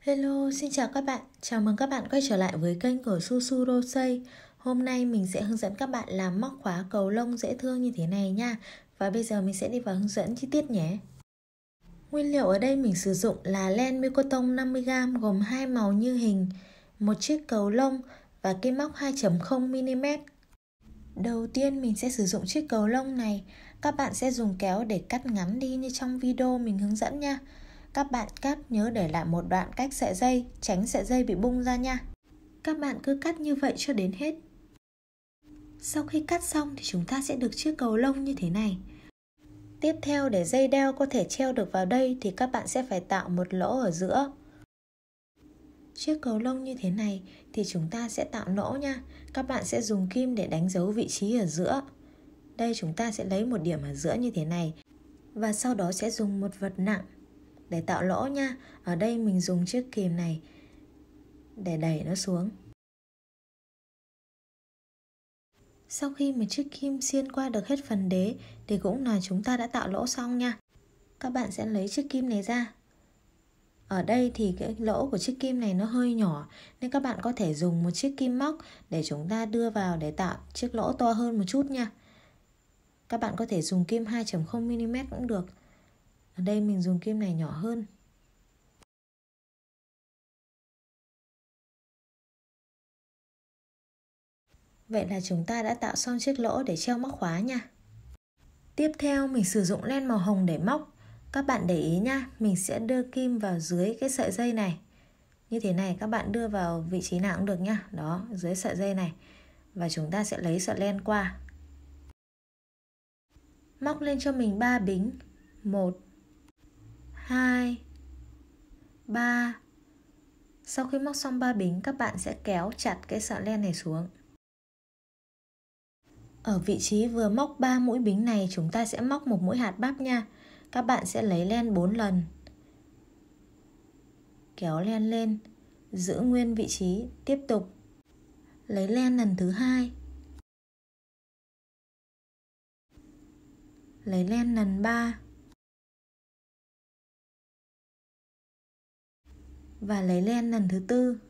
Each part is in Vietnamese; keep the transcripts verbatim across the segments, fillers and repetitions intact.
Hello, xin chào các bạn. Chào mừng các bạn quay trở lại với kênh của Susu Rosei. Hôm nay mình sẽ hướng dẫn các bạn làm móc khóa cầu lông dễ thương như thế này nha. Và bây giờ mình sẽ đi vào hướng dẫn chi tiết nhé. Nguyên liệu ở đây mình sử dụng là len Mycoton năm mươi gam gồm hai màu như hình, một chiếc cầu lông và kim móc hai chấm không mi li mét. Đầu tiên mình sẽ sử dụng chiếc cầu lông này. Các bạn sẽ dùng kéo để cắt ngắn đi như trong video mình hướng dẫn nha. Các bạn cắt nhớ để lại một đoạn cách sợi dây, tránh sợi dây bị bung ra nha. Các bạn cứ cắt như vậy cho đến hết. Sau khi cắt xong thì chúng ta sẽ được chiếc cầu lông như thế này. Tiếp theo, để dây đeo có thể treo được vào đây thì các bạn sẽ phải tạo một lỗ ở giữa. Chiếc cầu lông như thế này thì chúng ta sẽ tạo lỗ nha. Các bạn sẽ dùng kim để đánh dấu vị trí ở giữa. Đây, chúng ta sẽ lấy một điểm ở giữa như thế này. Và sau đó sẽ dùng một vật nặng để tạo lỗ nha. Ở đây mình dùng chiếc kìm này để đẩy nó xuống. Sau khi một chiếc kim xuyên qua được hết phần đế thì cũng là chúng ta đã tạo lỗ xong nha. Các bạn sẽ lấy chiếc kim này ra. Ở đây thì cái lỗ của chiếc kim này nó hơi nhỏ, nên các bạn có thể dùng một chiếc kim móc để chúng ta đưa vào để tạo chiếc lỗ to hơn một chút nha. Các bạn có thể dùng kim hai chấm không mi li mét cũng được. Ở đây mình dùng kim này nhỏ hơn. Vậy là chúng ta đã tạo xong chiếc lỗ để treo móc khóa nha. Tiếp theo mình sử dụng len màu hồng để móc. Các bạn để ý nha, mình sẽ đưa kim vào dưới cái sợi dây này. Như thế này, các bạn đưa vào vị trí nào cũng được nha. Đó, dưới sợi dây này. Và chúng ta sẽ lấy sợi len qua. Móc lên cho mình ba bính. một, hai, ba. Sau khi móc xong ba bính, các bạn sẽ kéo chặt cái sợi len này xuống. Ở vị trí vừa móc ba mũi bính này, chúng ta sẽ móc một mũi hạt bắp nha. Các bạn sẽ lấy len bốn lần. Kéo len lên, giữ nguyên vị trí, tiếp tục. Lấy len lần thứ hai. Lấy len lần ba. Và lấy len lần thứ tư.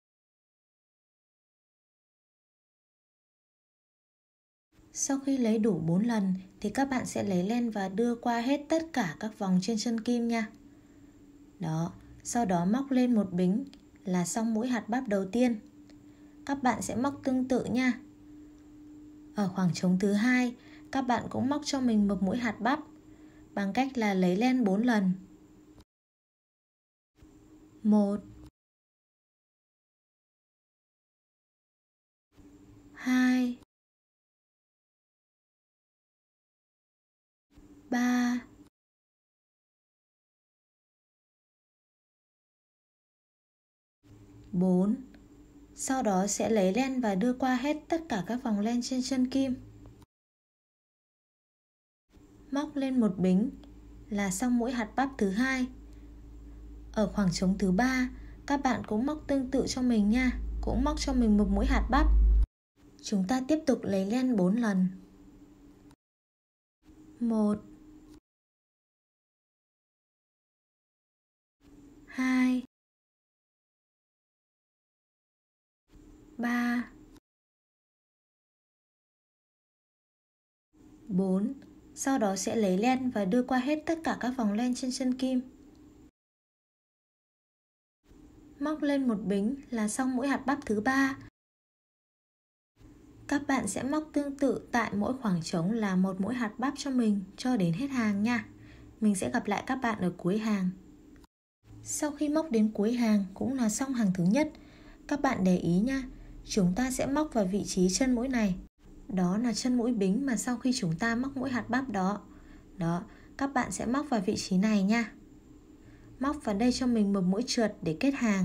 Sau khi lấy đủ bốn lần thì các bạn sẽ lấy len và đưa qua hết tất cả các vòng trên chân kim nha. Đó, sau đó móc lên một bính là xong mũi hạt bắp đầu tiên. Các bạn sẽ móc tương tự nha. Ở khoảng trống thứ hai, các bạn cũng móc cho mình một mũi hạt bắp bằng cách là lấy len bốn lần. một, hai, ba, bốn. Sau đó sẽ lấy len và đưa qua hết tất cả các vòng len trên chân kim. Móc lên một bính là xong mũi hạt bắp thứ hai. Ở khoảng trống thứ ba, các bạn cũng móc tương tự cho mình nha. Cũng móc cho mình một mũi hạt bắp. Chúng ta tiếp tục lấy len bốn lần. một, hai, ba, bốn. Sau đó sẽ lấy len và đưa qua hết tất cả các vòng len trên chân kim. Móc lên một bính là xong mũi hạt bắp thứ ba. Các bạn sẽ móc tương tự tại mỗi khoảng trống là một mũi hạt bắp cho mình cho đến hết hàng nha. Mình sẽ gặp lại các bạn ở cuối hàng. Sau khi móc đến cuối hàng cũng là xong hàng thứ nhất. Các bạn để ý nha, chúng ta sẽ móc vào vị trí chân mũi này. Đó là chân mũi bính mà sau khi chúng ta móc mũi hạt bắp đó. Đó, các bạn sẽ móc vào vị trí này nha. Móc vào đây cho mình một mũi trượt để kết hàng.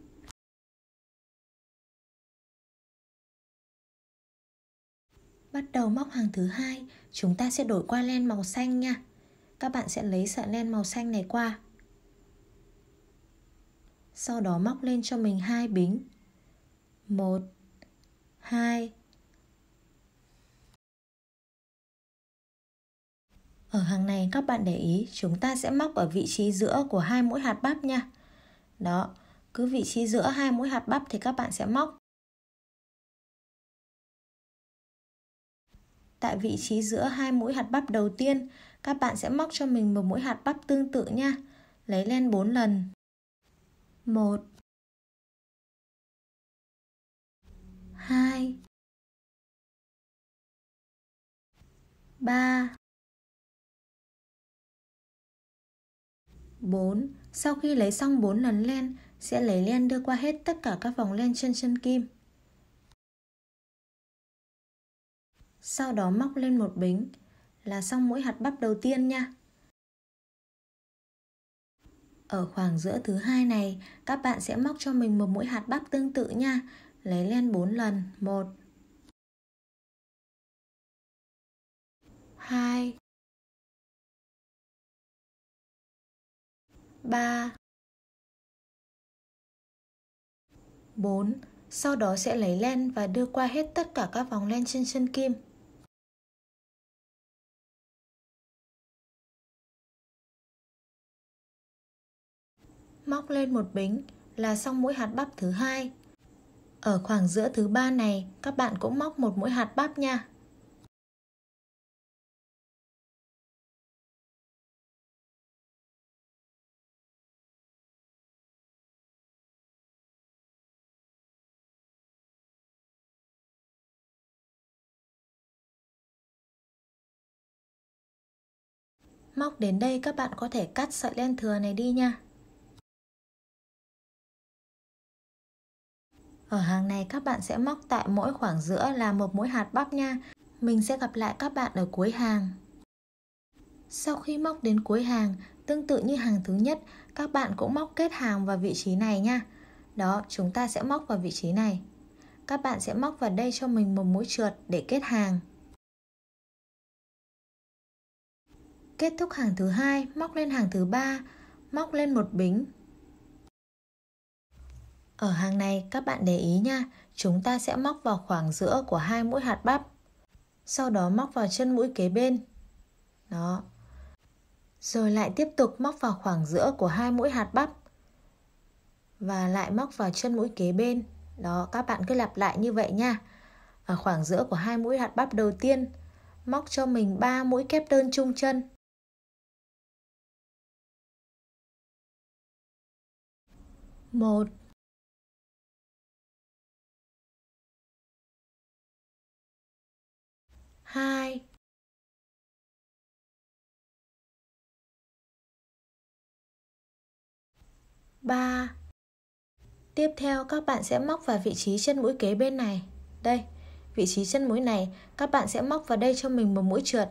Bắt đầu móc hàng thứ hai, chúng ta sẽ đổi qua len màu xanh nha. Các bạn sẽ lấy sợi len màu xanh này qua. Sau đó móc lên cho mình hai bính. một, hai. Ở hàng này các bạn để ý, chúng ta sẽ móc ở vị trí giữa của hai mũi hạt bắp nha. Đó, Cứ vị trí giữa hai mũi hạt bắp thì các bạn sẽ móc. Tại vị trí giữa hai mũi hạt bắp đầu tiên, các bạn sẽ móc cho mình một mũi hạt bắp tương tự nha. Lấy len bốn lần. một hai ba bốn. Sau khi lấy xong bốn lần len, sẽ lấy len đưa qua hết tất cả các vòng len trên chân kim. Sau đó móc lên một bính là xong mũi hạt bắp đầu tiên nha. Ở khoảng giữa thứ hai này, các bạn sẽ móc cho mình một mũi hạt bắp tương tự nha. Lấy len bốn lần. một hai ba bốn. Sau đó sẽ lấy len và đưa qua hết tất cả các vòng len trên chân kim. Móc lên một bính là xong mũi hạt bắp thứ hai. Ở khoảng giữa thứ ba này, các bạn cũng móc một mũi hạt bắp nha. Móc đến đây các bạn có thể cắt sợi len thừa này đi nha. Ở hàng này các bạn sẽ móc tại mỗi khoảng giữa là một mũi hạt bắp nha. Mình sẽ gặp lại các bạn ở cuối hàng. Sau khi móc đến cuối hàng, tương tự như hàng thứ nhất, các bạn cũng móc kết hàng vào vị trí này nha. Đó, chúng ta sẽ móc vào vị trí này. Các bạn sẽ móc vào đây cho mình một mũi trượt để kết hàng. Kết thúc hàng thứ hai, móc lên hàng thứ ba, móc lên một bính. Ở hàng này các bạn để ý nha, chúng ta sẽ móc vào khoảng giữa của hai mũi hạt bắp. Sau đó móc vào chân mũi kế bên. Đó. Rồi lại tiếp tục móc vào khoảng giữa của hai mũi hạt bắp. Và lại móc vào chân mũi kế bên. Đó, các bạn cứ lặp lại như vậy nha. Ở khoảng giữa của hai mũi hạt bắp đầu tiên, móc cho mình ba mũi kép đơn chung chân. một hai ba. Tiếp theo các bạn sẽ móc vào vị trí chân mũi kế bên này. Đây, vị trí chân mũi này, các bạn sẽ móc vào đây cho mình một mũi trượt.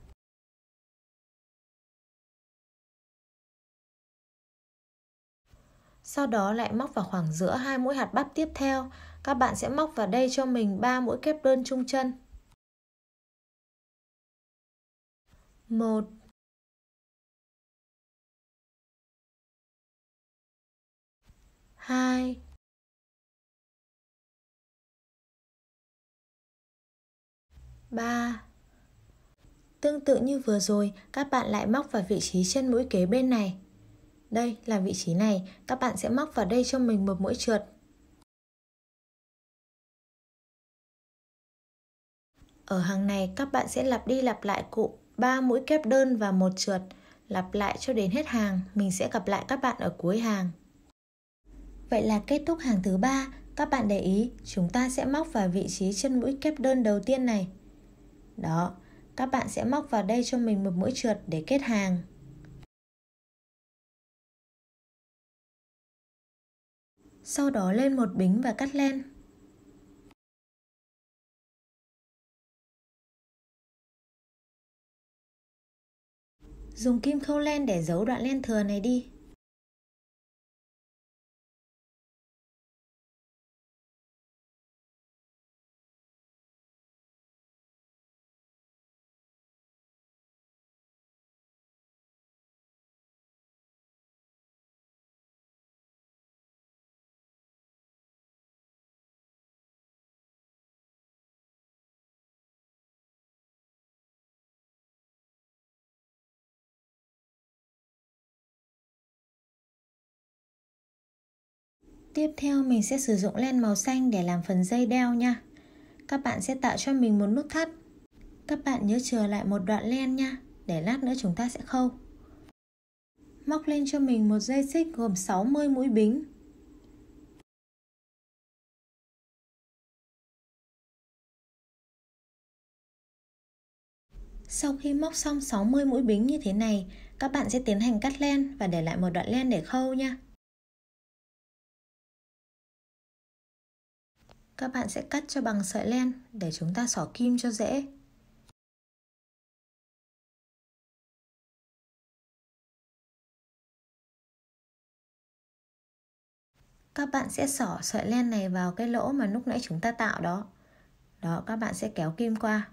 Sau đó lại móc vào khoảng giữa hai mũi hạt bắp tiếp theo, các bạn sẽ móc vào đây cho mình ba mũi kép đơn chung chân. một hai ba. Tương tự như vừa rồi, các bạn lại móc vào vị trí chân mũi kế bên này. Đây là vị trí này, các bạn sẽ móc vào đây cho mình một mũi trượt. Ở hàng này các bạn sẽ lặp đi lặp lại cụm ba mũi kép đơn và một trượt, lặp lại cho đến hết hàng. Mình sẽ gặp lại các bạn ở cuối hàng. Vậy là kết thúc hàng thứ ba. Các bạn để ý, chúng ta sẽ móc vào vị trí chân mũi kép đơn đầu tiên này. Đó, các bạn sẽ móc vào đây cho mình một mũi trượt để kết hàng. Sau đó lên một bính và cắt len. Dùng kim khâu len để giấu đoạn len thừa này đi. Tiếp theo mình sẽ sử dụng len màu xanh để làm phần dây đeo nha. Các bạn sẽ tạo cho mình một nút thắt. Các bạn nhớ chừa lại một đoạn len nha, để lát nữa chúng ta sẽ khâu. Móc lên cho mình một dây xích gồm sáu mươi mũi bính. Sau khi móc xong sáu mươi mũi bính như thế này, các bạn sẽ tiến hành cắt len và để lại một đoạn len để khâu nha. Các bạn sẽ cắt cho bằng sợi len để chúng ta xỏ kim cho dễ. Các bạn sẽ xỏ sợi len này vào cái lỗ mà lúc nãy chúng ta tạo đó. Đó, các bạn sẽ kéo kim qua.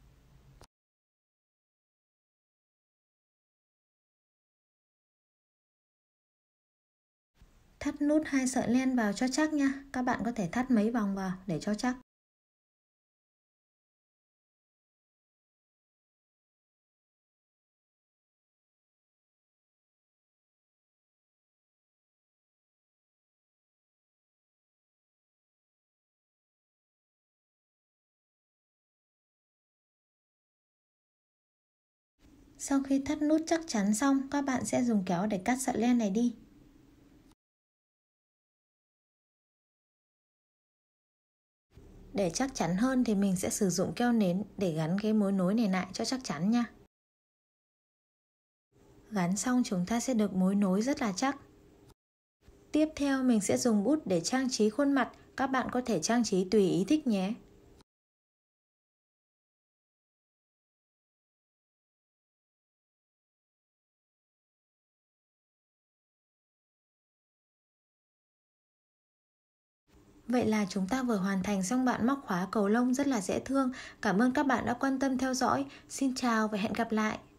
Thắt nút hai sợi len vào cho chắc nha. Các bạn có thể thắt mấy vòng vào để cho chắc. Sau khi thắt nút chắc chắn xong, các bạn sẽ dùng kéo để cắt sợi len này đi. Để chắc chắn hơn thì mình sẽ sử dụng keo nến để gắn cái mối nối này lại cho chắc chắn nha. Gắn xong chúng ta sẽ được mối nối rất là chắc. Tiếp theo mình sẽ dùng bút để trang trí khuôn mặt. Các bạn có thể trang trí tùy ý thích nhé. Vậy là chúng ta vừa hoàn thành xong đoạn móc khóa cầu lông rất là dễ thương. Cảm ơn các bạn đã quan tâm theo dõi. Xin chào và hẹn gặp lại.